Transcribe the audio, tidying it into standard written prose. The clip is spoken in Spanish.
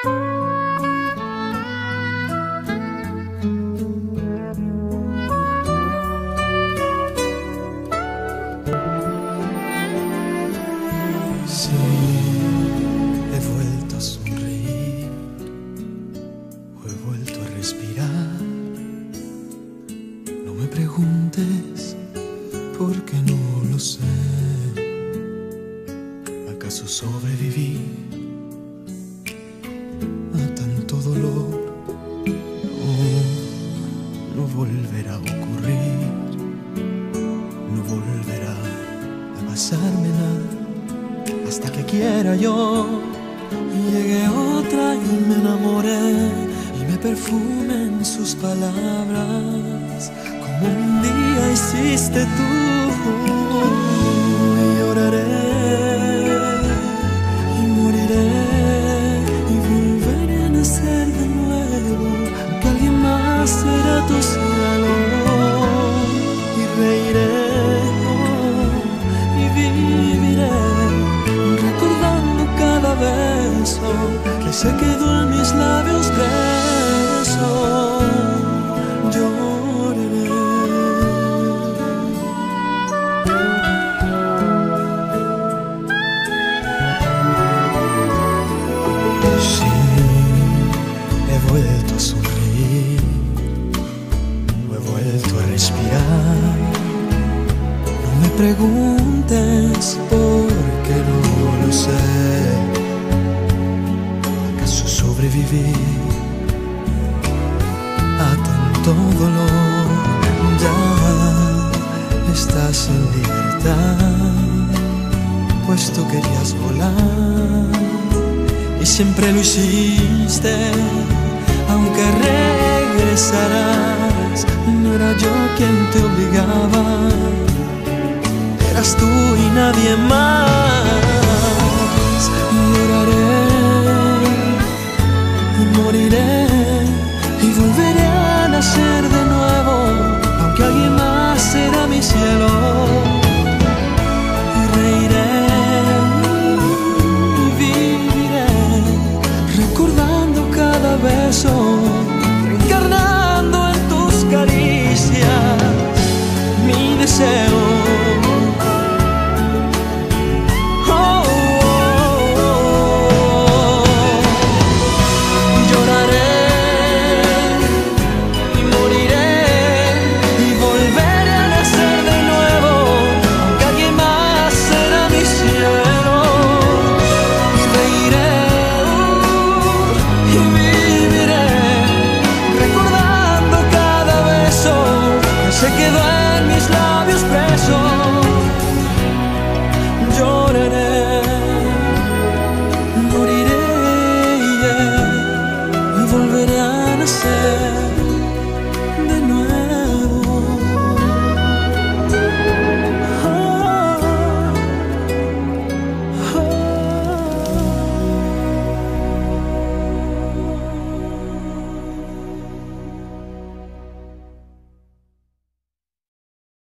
Sí, he vuelto a sonreír, o he vuelto a respirar. No me preguntes porque no lo sé. ¿Acaso sobreviví a tanto dolor? No, no volverá a ocurrir, no volverá a pasarme nada hasta que quiera yo. Y llegue otra y me enamoré y me perfumen sus palabras como un día hiciste tú. Y lloraré y moriré y volveré a nacer de nuevo, que alguien más será tu cielo. Y reiré y viviré recordando cada beso que se quedó en mis labios preso. Lloraré. Sí, he vuelto a sonreír, he vuelto a respirar. No me preguntes porque no lo sé. ¿Acaso sobreviví a tanto dolor? Ya estás en libertad, pues tú querías volar y siempre lo hiciste. Aunque regresarás, no era yo quien te obligaba, eras tú y nadie más. Lloraré y moriré y volveré a nacer de nuevo, aunque alguien más será mi cielo. Y reiré y viviré recordando cada beso, reencarnando en tus caricias mi deseo. Se quedó en mis labios preso. Lloraré, moriré y volveré a nacer.